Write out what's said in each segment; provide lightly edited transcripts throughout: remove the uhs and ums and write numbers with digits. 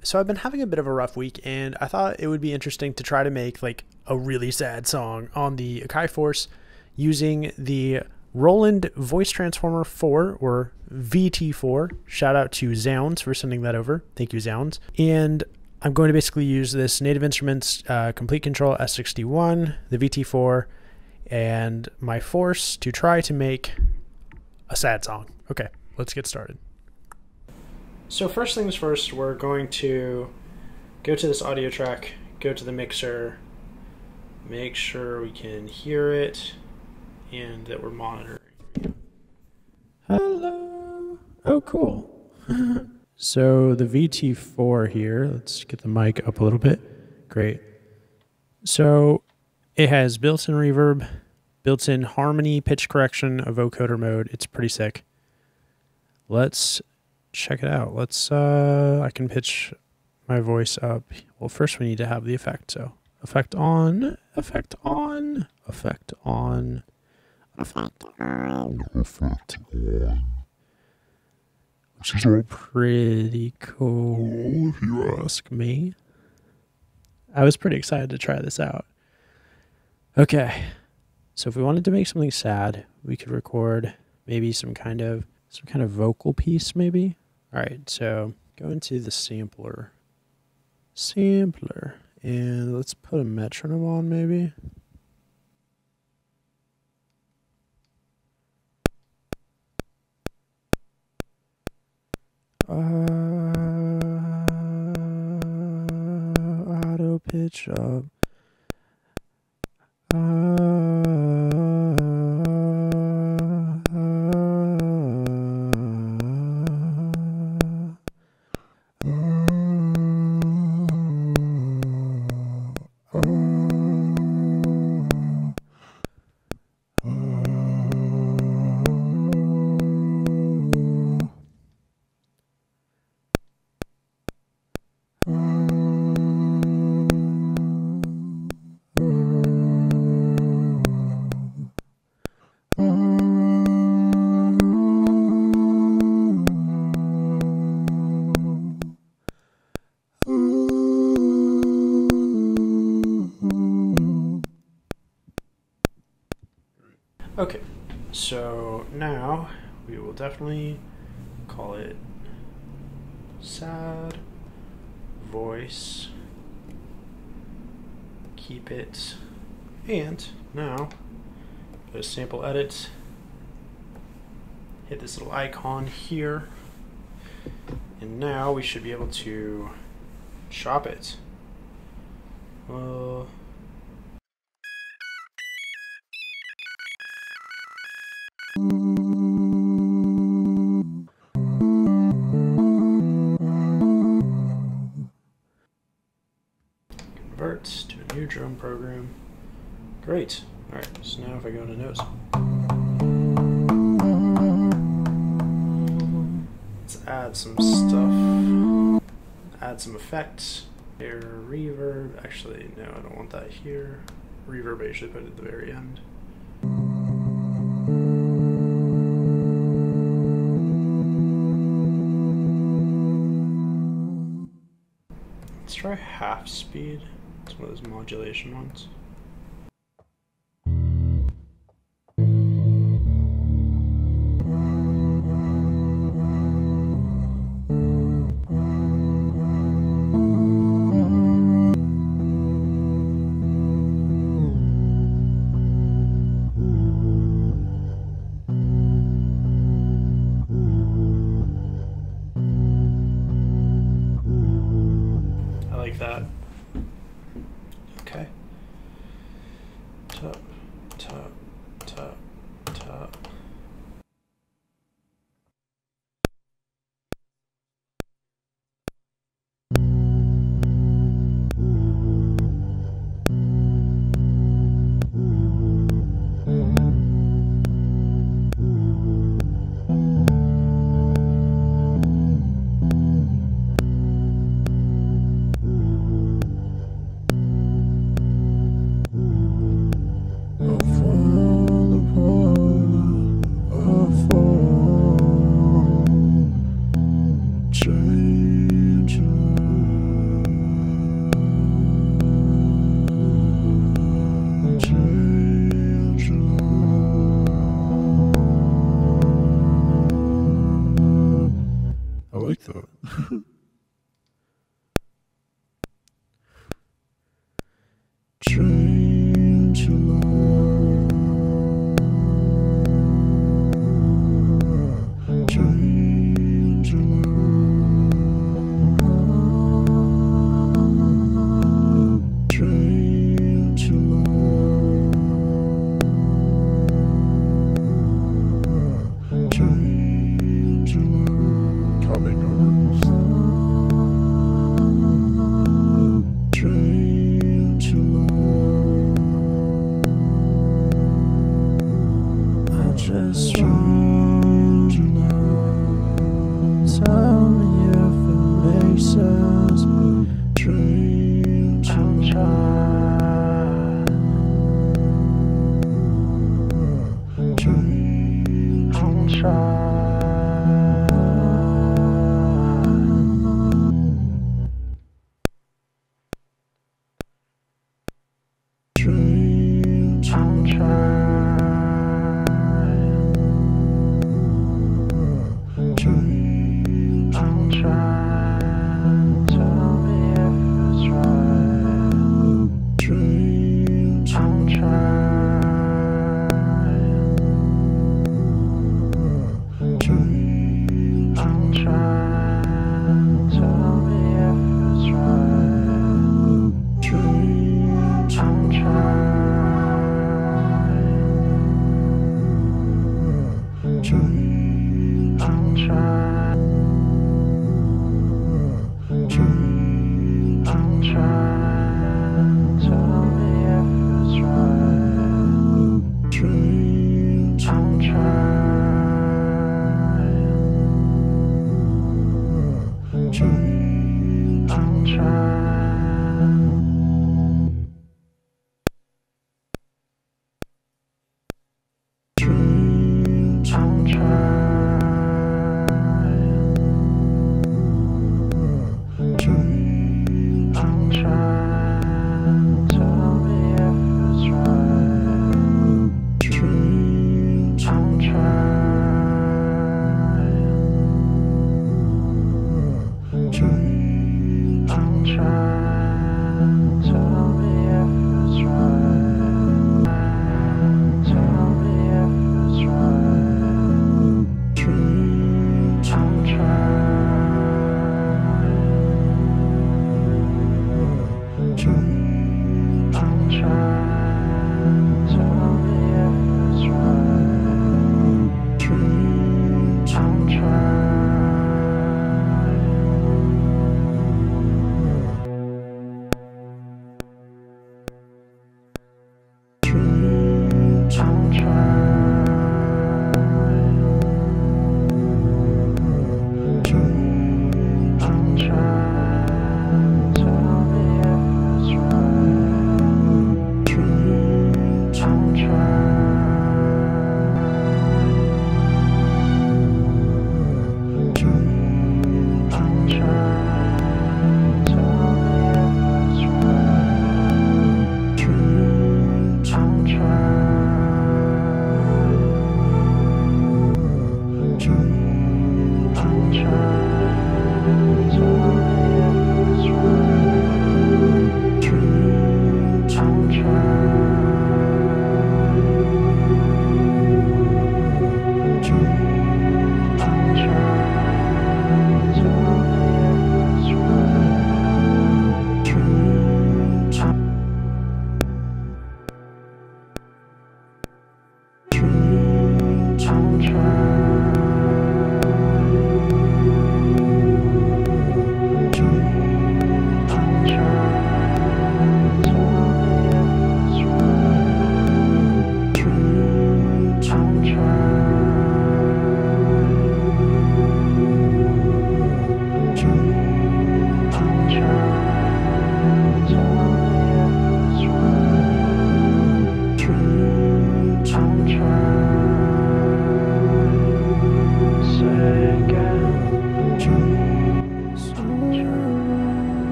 So I've been having a bit of a rough week, and I thought it would be interesting to try to make like a really sad song on the Akai Force using the Roland Voice Transformer 4 or VT-4. Shout out to Zounds for sending that over. Thank you, Zounds. And I'm going to basically use this Native Instruments Complete Control S61, the VT-4, and my Force to try to make a sad song. Okay, let's get started. So first things first, we're going to go to this audio track, go to the mixer, make sure we can hear it, and that we're monitoring. Hello. Oh, cool. So the VT-4 here, let's get the mic up a little bit. Great. So it has built-in reverb, built-in harmony, pitch correction, a vocoder mode. It's pretty sick. Let's check it out. I can pitch my voice up. Well, first we need to have the effect. So effect on, effect on, effect on, effect on, effect on. Which is pretty cool if you ask me. I was pretty excited to try this out. Okay. So if we wanted to make something sad, we could record maybe some kind of vocal piece maybe. All right, so go into the sampler, and let's put a metronome on maybe. Auto pitch up. Okay, so now we will definitely call it sad voice, keep it, and now go to sample edit, hit this little icon here, and now we should be able to chop it. Convert to a new drum program. Great. Alright, so now if I go into notes, let's add some stuff. Add some effects. Here, reverb. Actually, no, I don't want that here. Reverb I usually put at the very end. Let's try half speed. It's one of those modulation ones. That. Okay. Top, top, top, top.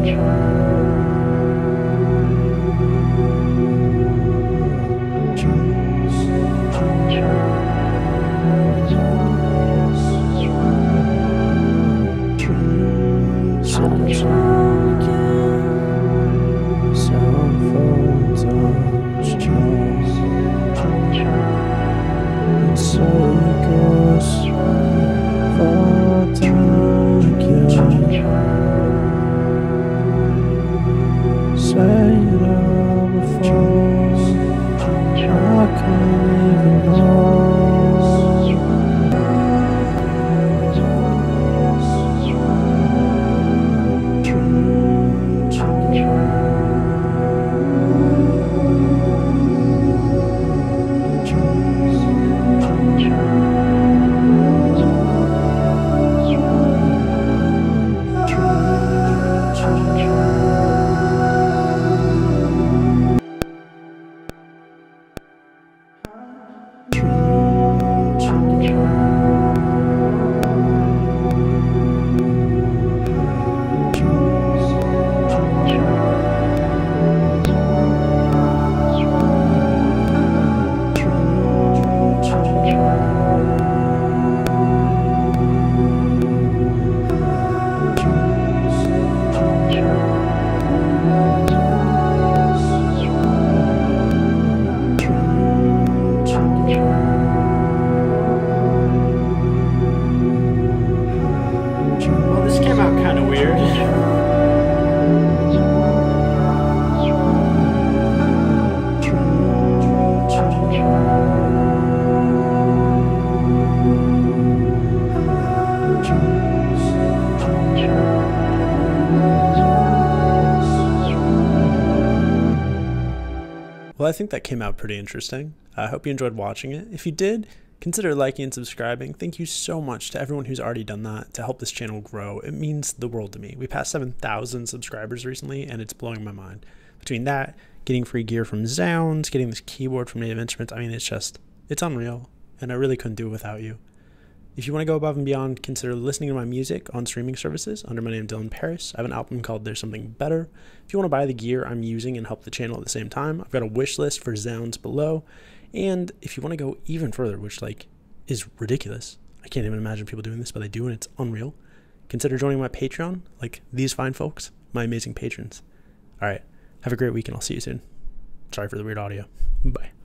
Well, I think that came out pretty interesting. I hope you enjoyed watching it. If you did, consider liking and subscribing. Thank you so much to everyone who's already done that to help this channel grow. It means the world to me. We passed 7,000 subscribers recently, and it's blowing my mind. Between that, getting free gear from Zounds, getting this keyboard from Native Instruments, I mean, it's unreal, and I really couldn't do it without you. If you want to go above and beyond, consider listening to my music on streaming services under my name, Dylan Paris. I have an album called There's Something Better. If you want to buy the gear I'm using and help the channel at the same time, I've got a wish list for Zounds below. And if you want to go even further, which is ridiculous, I can't even imagine people doing this, but they do, and it's unreal, consider joining my Patreon, like these fine folks, my amazing patrons. All right, have a great week, and I'll see you soon. Sorry for the weird audio. Bye.